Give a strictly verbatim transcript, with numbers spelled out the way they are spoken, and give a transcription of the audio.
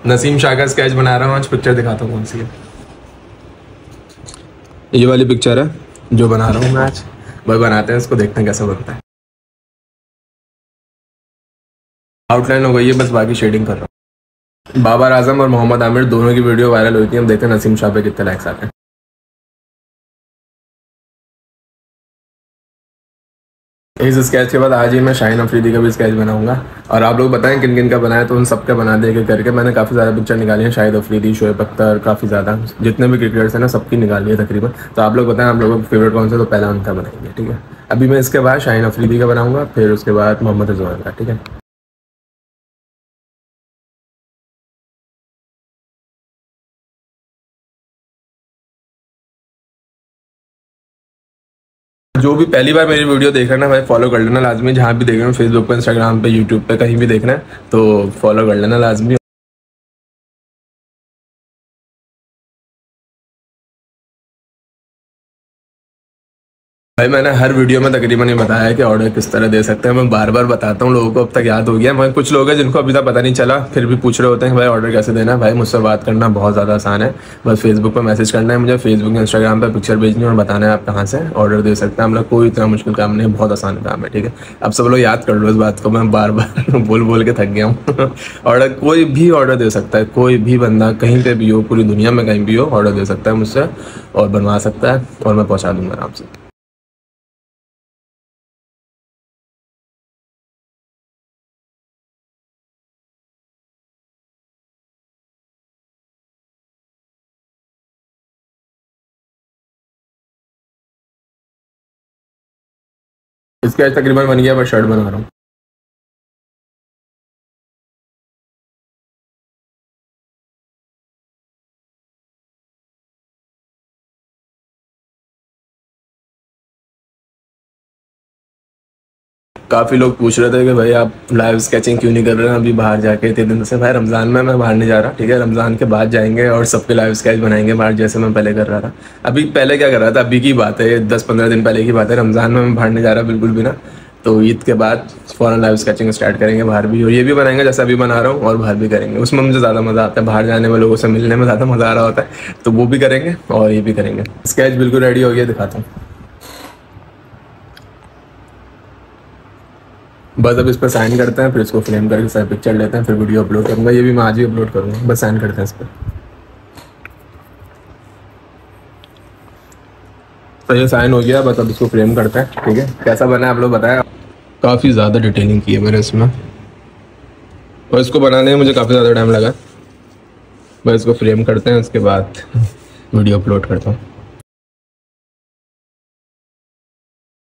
नसीम शाह का स्केच बना रहा हूँ आज। पिक्चर दिखाता हूँ कौन सी है। ये वाली पिक्चर है जो बना रहा हूँ मैं आज। वही बनाते हैं इसको, देखते हैं कैसा बनता है। आउटलाइन हो गई है, बस बाकी शेडिंग कर रहा हूँ। बाबर आजम और मोहम्मद आमिर दोनों की वीडियो वायरल हुई थी। हम देखते हैं नसीम शाह पे कितने लाइक्स आते हैं। इस स्केच के बाद आज ही मैं शाहीन अफरीदी का भी स्केच बनाऊंगा। और आप लोग बताएं किन किन का बनाया, तो उन सबका बना दे के करके मैंने काफ़ी ज़्यादा पिक्चर निकाली है। शाहिद अफरीदी, शोएब अख्तर, काफ़ी ज़्यादा जितने भी क्रिकेटर्स हैं ना सबकी निकाली है तकरीबन। तो आप लोग बताएं आप लोगों का फेवरेट कौन सा, तो पहला उनका बनाएंगे। ठीक है, अभी मैं इसके बाद शाहीन अफरीदी का बनाऊंगा, फिर उसके बाद मोहम्मद रिजवान का। ठीक है, जो भी पहली बार मेरी वीडियो देख रहे हैं ना भाई, फॉलो कर लेना लाजमी। जहाँ भी देख रहे हो, फेसबुक पे, इंस्टाग्राम पे, यूट्यूब पे, कहीं भी देखना है तो फॉलो कर लेना लाजमी। भाई मैंने हर वीडियो में तकरीबन ये बताया है कि ऑर्डर किस तरह दे सकते हैं। मैं बार बार बताता हूँ, लोगों को अब तक याद हो गया। मैं कुछ लोग हैं जिनको अभी तक पता नहीं चला, फिर भी पूछ रहे होते हैं कि भाई ऑर्डर कैसे देना है। भाई मुझसे बात करना बहुत ज़्यादा आसान है। बस फेसबुक पर मैसेज करना है मुझे, फेसबुक इंस्टाग्राम पर पिक्चर भेजनी है और बताना है आप कहाँ से ऑर्डर दे सकते हैं। हम लोग कोई इतना मुश्किल काम नहीं है, बहुत आसान काम है। ठीक है, अब सब लोग याद कर लो इस बात को, मैं बार बार बोल बोल के थक गया हूँ। ऑर्डर कोई भी ऑर्डर दे सकता है, कोई भी बंदा कहीं पर भी हो, पूरी दुनिया में कहीं भी हो, ऑर्डर दे सकता है मुझसे और बनवा सकता है और मैं पहुँचा दूँगा आराम से। इसका तकरीबन बन गया, बस शर्ट बना रहा हूँ। काफ़ी लोग पूछ रहे थे कि भाई आप लाइव स्केचिंग क्यों नहीं कर रहे हैं अभी बाहर जाके इतने दिन से। भाई रमज़ान में मैं बाहर नहीं जा रहा। ठीक है, रमज़ान के बाद जाएंगे और सबके लाइव स्केच बनाएंगे बाहर, जैसे मैं पहले कर रहा था। अभी पहले क्या कर रहा था, अभी की बात है, दस पंद्रह दिन पहले की बात है। रमज़ान में मैं बाहर नहीं जा रहा बिल्कुल भी ना। तो ईद के बाद फ़ौरन लाइव स्केचिंग स्टार्ट करेंगे बाहर भी, और ये भी बनाएंगे जैसे अभी बना रहा हूँ, और बाहर भी करेंगे। उसमें मुझे ज़्यादा मज़ा आता है, बाहर जाने में लोगों से मिलने में ज़्यादा मज़ा आ रहा होता है। तो वो भी करेंगे और ये भी करेंगे। स्केच बिल्कुल रेडी हो गया, दिखाता हूँ। बस अब इस पर साइन करते हैं, फिर इसको फ्रेम करके सारे पिक्चर लेते हैं, फिर वीडियो अपलोड करूँगा। ये भी मैं आज ही अपलोड करूँगा। बस साइन करते हैं इस पर। तो ये साइन हो गया, बस अब इसको फ्रेम करते हैं। ठीक है, कैसा बना है आप लोग बताएं। काफ़ी ज़्यादा डिटेलिंग की है मैंने इसमें, और इसको बनाने में मुझे काफ़ी ज़्यादा टाइम लगा। बस इसको फ्रेम करते हैं, उसके बाद वीडियो अपलोड करता हूँ।